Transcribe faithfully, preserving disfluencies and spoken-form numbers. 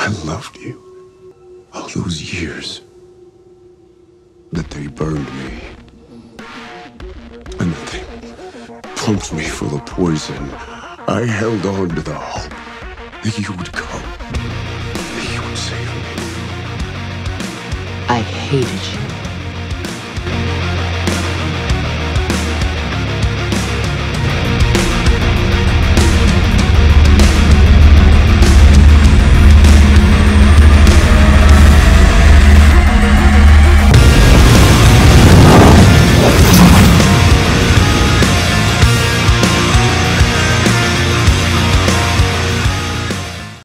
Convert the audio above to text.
I loved you all those years. That they burned me. And that they pumped me full of poison. I held on to the hope that you would come. That you would save me. I hated you.